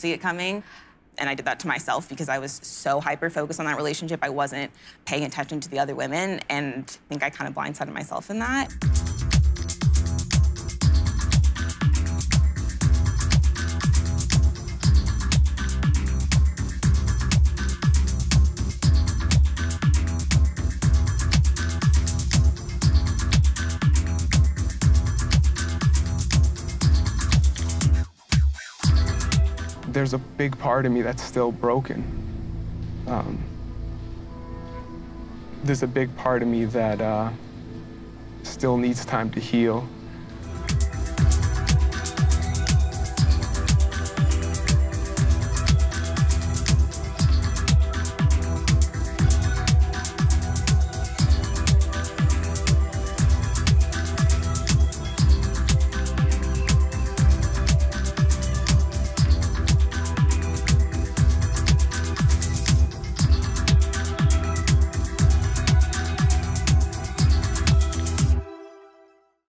see it coming. And I did that to myself because I was so hyper-focused on that relationship. I wasn't paying attention to the other women, and I think I kind of blindsided myself in that. There's a big part of me that's still broken. There's a big part of me that still needs time to heal.